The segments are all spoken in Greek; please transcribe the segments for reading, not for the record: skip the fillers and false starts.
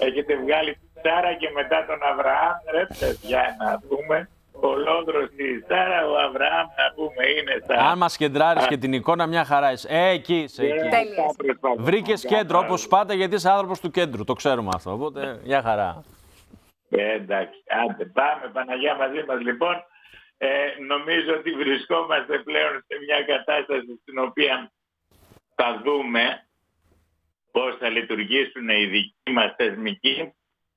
Έχετε βγάλει τη Σάρα και μετά τον Αβραάμ, ρε παιδιά, να πούμε. Ο Λόνδρος η Σάρα, ο Αβραάμ, να πούμε, είναι στα... Αν μας κεντράρεις και την εικόνα, μια χαρά είσαι. Εκεί είσαι, εκεί. Βρήκες κέντρο όπως πάντα, γιατί είσαι άνθρωπος του κέντρου. Το ξέρουμε αυτό, οπότε μια χαρά. Εντάξει, άντε πάμε Παναγιά μαζί μας. Λοιπόν, νομίζω ότι βρισκόμαστε πλέον σε μια κατάσταση στην οποία θα δούμε πώς θα λειτουργήσουν οι δικοί μας θεσμικοί,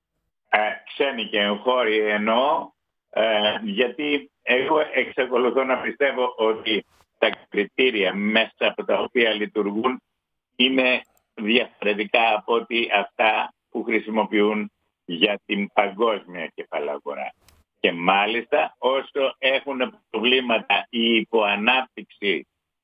ξένοι και εγχώροι εννοώ, γιατί εγώ εξακολουθώ να πιστεύω ότι τα κριτήρια μέσα από τα οποία λειτουργούν είναι διαφορετικά από ότι αυτά που χρησιμοποιούν για την παγκόσμια κεφαλαγορά. Και μάλιστα όσο έχουν προβλήματα η υποανάπτυξη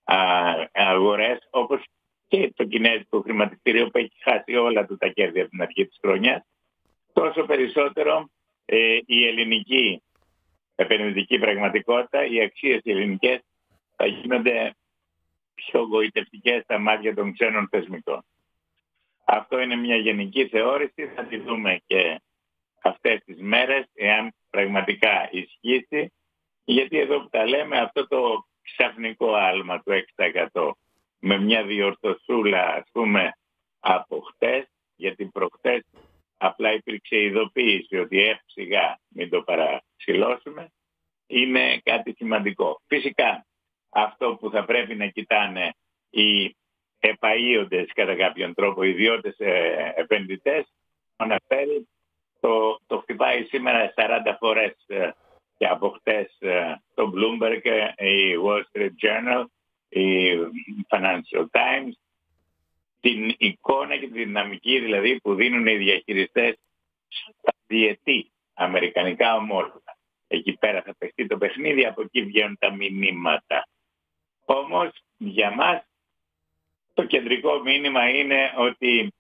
αγορές, όπως και το κινέζικο χρηματιστήριο που έχει χάσει όλα του τα κέρδη από την αρχή της χρονιάς, τόσο περισσότερο η ελληνική επενδυτική πραγματικότητα, οι αξίες ελληνικές θα γίνονται πιο γοητευτικές στα μάτια των ξένων θεσμικών. Αυτό είναι μια γενική θεώρηση, θα τη δούμε και αυτές τις μέρες, εάν πραγματικά ισχύσει, γιατί εδώ που τα λέμε, αυτό το ξαφνικό άλμα του 6% με μια διορθωσούλα, ας πούμε, από χτες, γιατί προχτές απλά υπήρξε ειδοποίηση ότι σιγά μην το παραξηλώσουμε, είναι κάτι σημαντικό. Φυσικά, αυτό που θα πρέπει να κοιτάνε οι επαΐοντες κατά κάποιον τρόπο, ιδιώτες επενδυτές, αναφέρει, το χτυπάει σήμερα 40 φορές και από χτες το Bloomberg, η Wall Street Journal, η Financial Times, την εικόνα και τη δυναμική δηλαδή που δίνουν οι διαχειριστές στα διετή αμερικανικά ομόλογα. Εκεί πέρα θα παιχτεί το παιχνίδι, από εκεί βγαίνουν τα μηνύματα. Όμως για μας το κεντρικό μήνυμα είναι ότι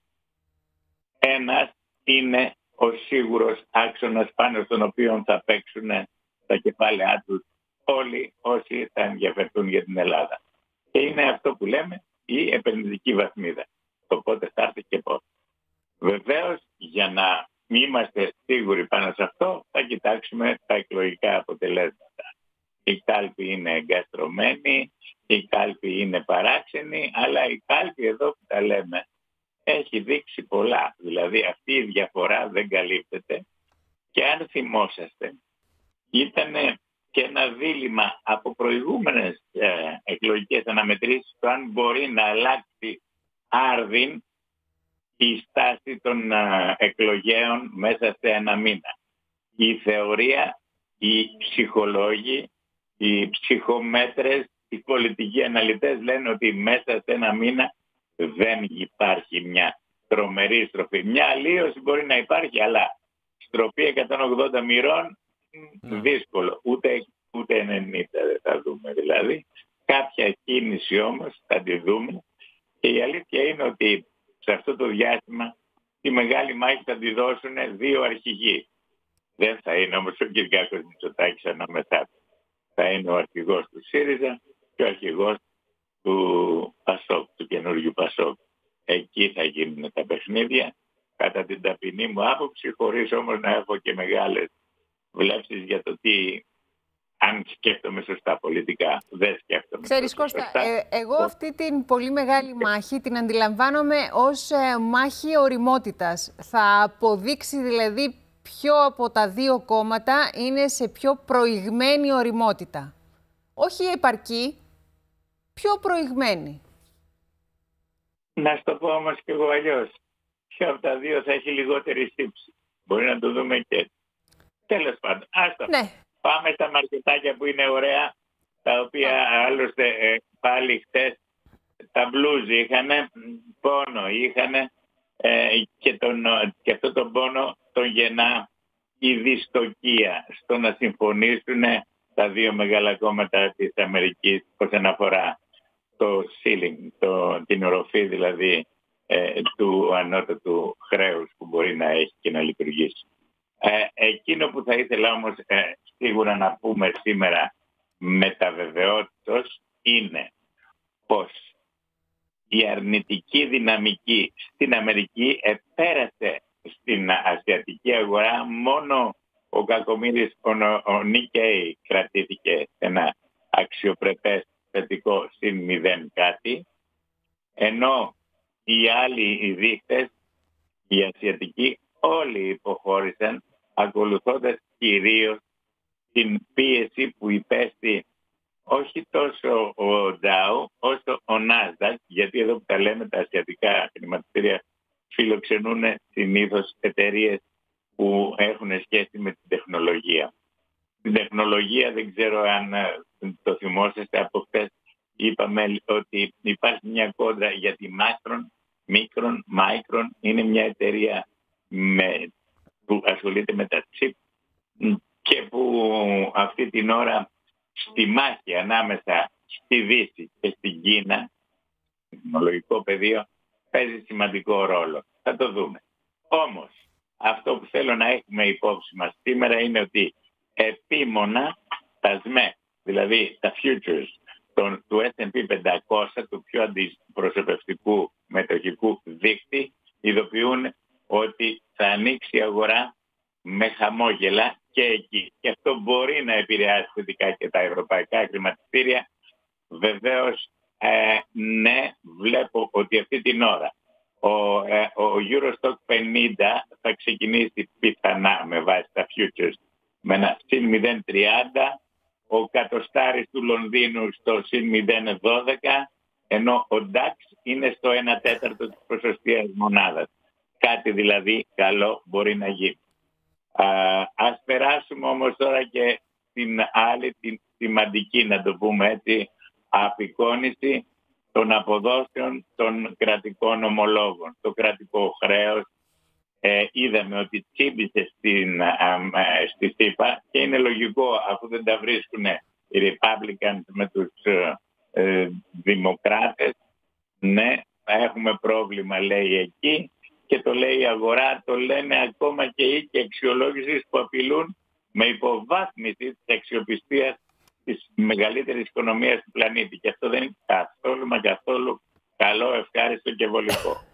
ένας είναι ο σίγουρος άξονας πάνω στον οποίο θα παίξουν τα κεφάλαιά τους όλοι όσοι θα ενδιαφερθούν για την Ελλάδα. Και είναι αυτό που λέμε η επενδυτική βαθμίδα. Το πότε θα έρθει και πότε. Βεβαίως, για να είμαστε σίγουροι πάνω σε αυτό, θα κοιτάξουμε τα εκλογικά αποτελέσματα. Η κάλπη είναι εγκαστρωμένη, η κάλπη είναι παράξενη, αλλά η κάλπη εδώ που τα λέμε έχει δείξει πολλά. Δηλαδή αυτή η διαφορά δεν καλύπτεται και αν θυμόσαστε ήταν και ένα δίλημμα από προηγούμενες εκλογικές αναμετρήσεις το αν μπορεί να αλλάξει άρδιν η στάση των εκλογέων μέσα σε ένα μήνα. Η θεωρία, οι ψυχολόγοι, οι ψυχομέτρες, οι πολιτικοί αναλυτές λένε ότι μέσα σε ένα μήνα δεν υπάρχει μια τρομερή στροφή. Μια αλλίωση μπορεί να υπάρχει, αλλά στροφή 180 μοιρών δύσκολο. Ούτε 90 δεν θα δούμε. Δηλαδή κάποια κίνηση όμως θα τη δούμε και η αλήθεια είναι ότι σε αυτό το διάστημα τη μεγάλη μάχη θα τη δώσουν δύο αρχηγοί. Δεν θα είναι όμως ο Κυριάκος Μητσοτάκης ανάμεσά του. Θα είναι ο αρχηγός του ΣΥΡΙΖΑ και ο αρχηγός του ΠΑΣΟΚ, του καινούργιου ΠΑΣΟΚ. Εκεί θα γίνουν τα παιχνίδια, κατά την ταπεινή μου άποψη, χωρίς όμως να έχω και μεγάλες βλέψεις για το τι, αν σκέφτομαι σωστά πολιτικά. Δεν σκέφτομαι. Ξέρεις Κώστα, εγώ αυτή την πολύ μεγάλη μάχη την αντιλαμβάνομαι ως μάχη ωριμότητας. Θα αποδείξει δηλαδή ποιο από τα δύο κόμματα είναι σε πιο προηγμένη ωριμότητα. Όχι επαρκή, πιο προηγμένη. Να στο πω όμως και εγώ αλλιώς. Ποιο από τα δύο θα έχει λιγότερη σύψη. Μπορεί να το δούμε και έτσι. Τέλος πάντων, άστο. Ναι. Πάμε στα μαρκετάκια που είναι ωραία, τα οποία άλλωστε πάλι χτες τα μπλουζ είχανε, πόνο είχανε και αυτό τον πόνο τον γεννά η δυστοκία στο να συμφωνήσουν τα δύο μεγάλα κόμματα της Αμερικής όσον αφορά το ceiling, την οροφή δηλαδή του ανώτατου χρέους που μπορεί να έχει και να λειτουργήσει. Εκείνο που θα ήθελα όμως σίγουρα να πούμε σήμερα με τα βεβαιότητος είναι πως η αρνητική δυναμική στην Αμερική επέρασε στην ασιατική αγορά μόνο ο κακομοίρης ο Nikkei κρατήθηκε σε ένα αξιοπρεπές θετικό συν 0 κάτι, ενώ οι άλλοι οι δείκτες, οι ασιατικοί, όλοι υποχώρησαν, ακολουθώντας κυρίως την πίεση που υπέστη όχι τόσο ο Dow όσο ο Nasdaq, γιατί εδώ που τα λέμε τα ασιατικά χρηματιστήρια φιλοξενούν συνήθως εταιρείες που έχουν σχέση με την τεχνολογία. Την τεχνολογία δεν ξέρω αν το θυμόσαστε, από χθες είπαμε ότι υπάρχει μια κόντρα για τη Micron είναι μια εταιρεία που ασχολείται με τα chip και που αυτή την ώρα στη μάχη ανάμεσα στη Δύση και στην Κίνα, στο τεχνολογικό πεδίο, παίζει σημαντικό ρόλο. Θα το δούμε. Όμως, αυτό που θέλω να έχουμε υπόψη μας σήμερα είναι ότι επίμονα τα ΣΜΕ, δηλαδή τα futures του S&P 500, του πιο αντιπροσωπευτικού μετοχικού δείκτη, ειδοποιούν ότι θα ανοίξει η αγορά με χαμόγελα και εκεί. Και αυτό μπορεί να επηρεάσει θετικά και τα ευρωπαϊκά χρηματιστήρια. Βεβαίως, ναι, βλέπω ότι αυτή την ώρα ο Eurostock 50 θα ξεκινήσει πιθανά με βάση τα futures με ένα συν 0,30, ο κατοστάρης του Λονδίνου στο συν 0,12, ενώ ο DAX είναι στο 1/4 της ποσοστίας μονάδας. Κάτι δηλαδή καλό μπορεί να γίνει. Ας περάσουμε όμως τώρα και την άλλη, την σημαντική, να το πούμε έτσι, απεικόνηση των αποδόσεων των κρατικών ομολόγων. Το κρατικό χρέος είδαμε ότι τσίμπησε στη ΣΥΠΑ και είναι λογικό, αφού δεν τα βρίσκουν οι Republicans με τους Δημοκράτες. Ναι, έχουμε πρόβλημα, λέει εκεί, και το λέει η αγορά, το λένε ακόμα και οι αξιολόγησεις που απειλούν με υποβάθμιση της αξιοπιστίας της μεγαλύτερης οικονομίας του πλανήτη. Και αυτό δεν είναι καθόλου μα καθόλου καλό, ευχάριστο και βολικό.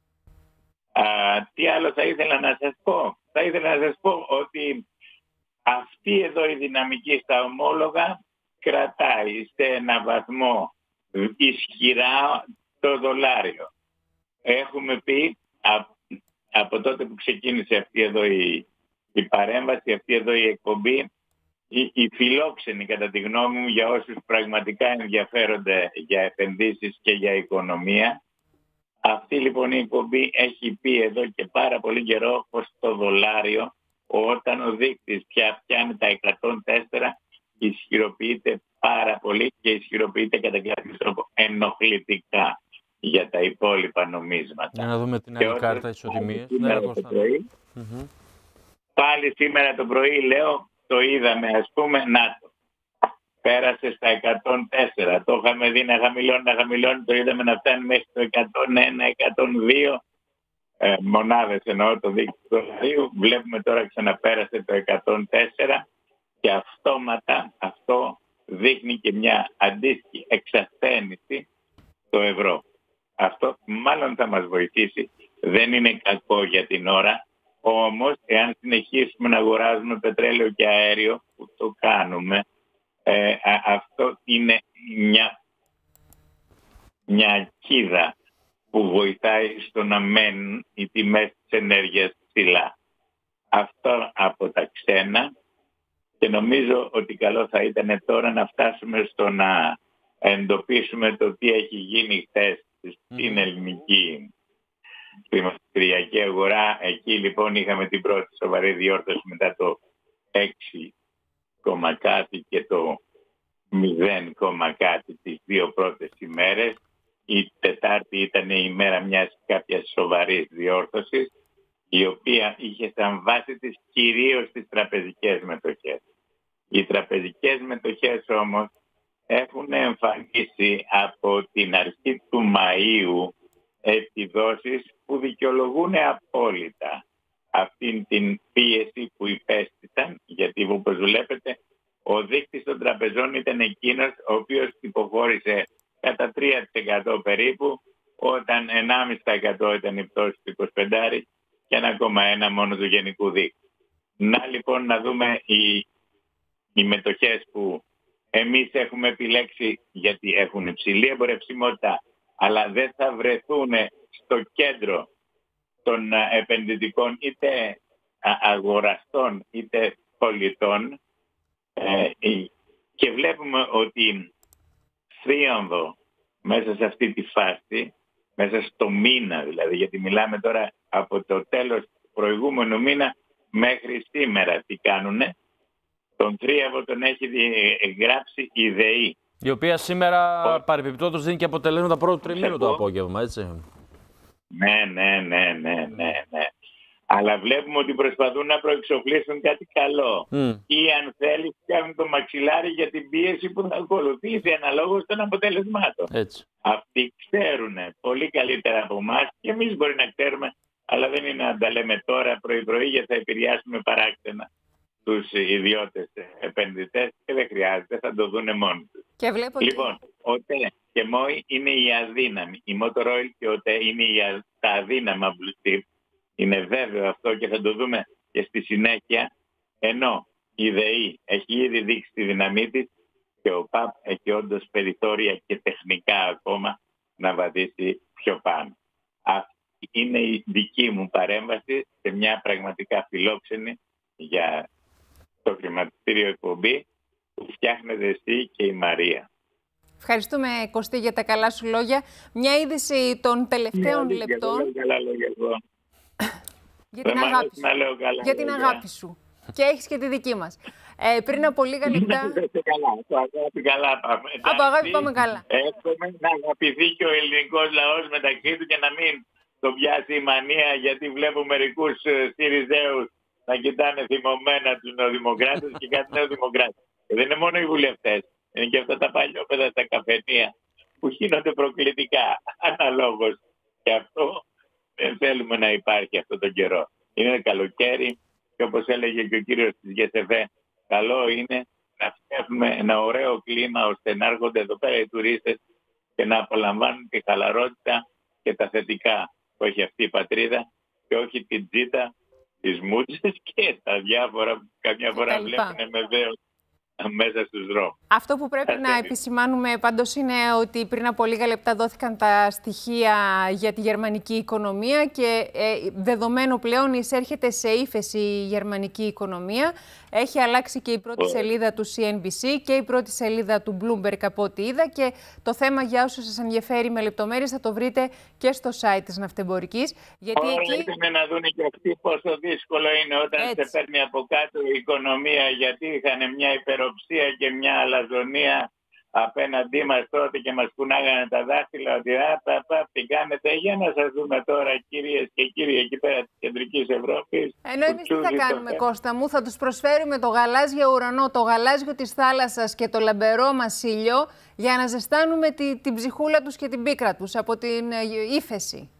Τι άλλο θα ήθελα να σας πω? Θα ήθελα να σας πω ότι αυτή εδώ η δυναμική στα ομόλογα κρατάει σε ένα βαθμό ισχυρά το δολάριο. Έχουμε πει από τότε που ξεκίνησε αυτή εδώ η παρέμβαση, αυτή εδώ η εκπομπή, η φιλόξενη κατά τη γνώμη μου για όσους πραγματικά ενδιαφέρονται για επενδύσεις και για οικονομία. Αυτή λοιπόν η εκπομπή έχει πει εδώ και πάρα πολύ καιρό πως το δολάριο, όταν ο δείκτης πια πιάνει τα 104, ισχυροποιείται πάρα πολύ και ισχυροποιείται κατά κάποιο τρόπο ενοχλητικά για τα υπόλοιπα νομίσματα. Για να δούμε την άλλη κάρτα ισοτιμίας. Πάλι σήμερα το πρωί, λέω, το είδαμε, ας πούμε, ΝΑΤΟ. Πέρασε στα 104. Το είχαμε δει να χαμηλώνει, το είδαμε να φτάνει μέχρι το 101, 102 μονάδες, εννοώ το δίκτυο του δολαρίου. Βλέπουμε τώρα ξαναπέρασε το 104 και αυτόματα αυτό δείχνει και μια αντίστοιχη εξασθένηση στο ευρώ. Αυτό μάλλον θα μας βοηθήσει. Δεν είναι κακό για την ώρα. Όμως, εάν συνεχίσουμε να αγοράζουμε πετρέλαιο και αέριο, που το κάνουμε, αυτό είναι μια κίδα που βοηθάει στο να μένουν οι τιμές της ενέργειας ψηλά. Αυτό από τα ξένα, και νομίζω ότι καλό θα ήταν τώρα να φτάσουμε στο να εντοπίσουμε το τι έχει γίνει χθες στην ελληνική χρηματιστηριακή αγορά. Εκεί λοιπόν είχαμε την πρώτη σοβαρή διόρθωση μετά το 6, κάτι και το 0, κάτι τις δύο πρώτες ημέρες. Η Τετάρτη ήταν η ημέρα μιας κάποιας σοβαρής διόρθωσης, η οποία είχε σαν βάση της κυρίως τις τραπεζικές μετοχές. Οι τραπεζικές μετοχές όμως έχουν εμφανίσει από την αρχή του Μαΐου επιδόσεις που δικαιολογούν απόλυτα αυτήν την πίεση που υπέστησαν, γιατί όπως βλέπετε ο δείκτης των τραπεζών ήταν εκείνος ο οποίος υποχώρησε κατά 3% περίπου, όταν 1,5% ήταν η πτώση του 25 και 1,1 μόνο του γενικού δείκτη. Να λοιπόν να δούμε οι μετοχές που εμείς έχουμε επιλέξει, γιατί έχουν υψηλή εμπορευσιμότητα, αλλά δεν θα βρεθούν στο κέντρο των επενδυτικών είτε αγοραστών είτε πολιτών, και βλέπουμε ότι θρίαμβο μέσα σε αυτή τη φάση, μέσα στο μήνα δηλαδή, γιατί μιλάμε τώρα από το τέλος του προηγούμενου μήνα μέχρι σήμερα τι κάνουνε, τον θρίαμβο τον έχει γράψει η ΔΕΗ. Η οποία σήμερα παρεμπιπτόντως δίνει και αποτελέσματα πρώτου τριμήνου το απόγευμα, έτσι. Ναι. Αλλά βλέπουμε ότι προσπαθούν να προεξοφλήσουν κάτι καλό. Ή αν θέλει φτιάχνουν το μαξιλάρι για την πίεση που θα ακολουθήσει αναλόγως των αποτελεσμάτων. Έτσι. Αυτοί ξέρουν πολύ καλύτερα από εμάς και εμείς μπορεί να ξέρουμε, αλλά δεν είναι να τα λέμε τώρα πρωί-πρωί γιατί θα επηρεάσουμε παράξενα τους ιδιώτες επενδυτές και δεν χρειάζεται, θα το δούνε μόνοι τους. Λοιπόν, ο ΤΕ και ΜΟΗ είναι οι αδύναμοι. Η Motor Oil και ο ΤΕ είναι τα αδύναμα blue chip. Είναι βέβαιο αυτό και θα το δούμε και στη συνέχεια. Ενώ η ΔΕΗ έχει ήδη δείξει τη δύναμή της και ο ΠΑΠ έχει όντως περιθώρια και τεχνικά ακόμα να βαδίσει πιο πάνω. Αυτή είναι η δική μου παρέμβαση σε μια πραγματικά φιλόξενη για το χρηματιστήριο εκπομπή που φτιάχνετε εσύ και η Μαρία. Ευχαριστούμε, Κωστή, για τα καλά σου λόγια. Μια είδηση των τελευταίων λεπτών. Καλά λόγια εγώ. Για την αγάπη σου. Και έχεις και τη δική μας. Πριν από λίγα λεπτά... Από αγάπη καλά πάμε. Από αγάπη πάμε καλά. Εύχομαι να αγαπηθεί και ο ελληνικός λαός μεταξύ του και να μην το πιάσει η μανία, γιατί βλέπω μερικούς Συριζέους να κοιτάνε θυμωμένα τους νεοδημοκράτες και κάτι νεοδημοκράτες. Δεν είναι μόνο οι βουλευτές, είναι και αυτά τα παλιόπαιδα στα καφενεία που γίνονται προκλητικά αναλόγως. Και αυτό δεν θέλουμε να υπάρχει αυτόν τον καιρό. Είναι καλοκαίρι και όπως έλεγε και ο κύριος της ΓΕΣΕΒΕ, καλό είναι να φτιάχνουμε ένα ωραίο κλίμα ώστε να έρχονται εδώ πέρα οι τουρίστες και να απολαμβάνουν τη χαλαρότητα και τα θετικά που έχει αυτή η πατρίδα και όχι την τζίτα, τις μούτσες και τα διάφορα που καμιά φορά βλέπουν με δέος μέσα στους δρόμους. Αυτό που πρέπει να επισημάνουμε πάντως είναι ότι πριν από λίγα λεπτά δόθηκαν τα στοιχεία για τη γερμανική οικονομία και δεδομένου πλέον εισέρχεται σε ύφεση η γερμανική οικονομία. Έχει αλλάξει και η πρώτη σελίδα του CNBC και η πρώτη σελίδα του Bloomberg από ό,τι είδα, και το θέμα, για όσους σας ενδιαφέρει με λεπτομέρειες, θα το βρείτε και στο site της Ναυτεμπορικής. Γιατί εκεί να δουν και αυτοί πόσο δύσκολο είναι όταν σε παίρνει από κάτω η οικονομία, γιατί είχαν μια υπεροψία και μια αλαζονία απέναντί μας τότε και μας κουνάγανε τα δάχτυλα ότι τι κάνετε, για να σας δούμε τώρα κυρίες και κύριοι εκεί πέρα της Κεντρικής Ευρώπης. Ενώ εμείς τι θα κάνουμε, Κώστα μου, θα τους προσφέρουμε το γαλάζιο ουρανό, το γαλάζιο της θάλασσας και το λαμπερό μας ήλιο για να ζεστάνουμε την ψυχούλα τους και την πίκρα τους από την ύφεση.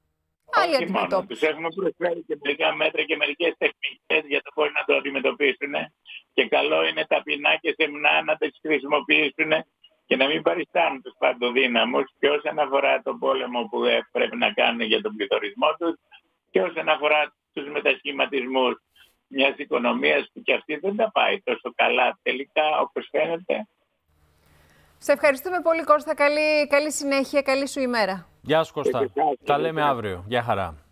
Άλλη αντιμετώπιση. Τους έχουμε προσφέρει και μερικά μέτρα και μερικές τεχνικές για το πώς να το αντιμετωπίσουν. Και καλό είναι ταπεινά και σεμνά να τις χρησιμοποιήσουν και να μην παριστάνουν τους παντοδύναμους και όσον αφορά τον πόλεμο που πρέπει να κάνουν για τον πληθωρισμό τους και όσον αφορά τους μετασχηματισμούς μιας οικονομίας που και αυτή δεν τα πάει τόσο καλά τελικά όπως φαίνεται. Σε ευχαριστούμε πολύ, Κώστα. Καλή συνέχεια, καλή σου ημέρα. Γεια σου, Κώστα. Τα λέμε αύριο. Γεια χαρά.